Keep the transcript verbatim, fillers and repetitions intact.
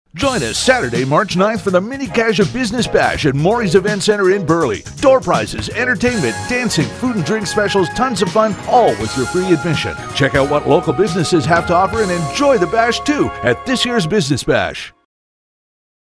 Join us Saturday, March ninth for the Mini Cash of Business Bash at Maury's Event Center in Burley. Door prizes, entertainment, dancing, food and drink specials, tons of fun, all with your free admission. Check out what local businesses have to offer and enjoy the bash too at this year's Business Bash.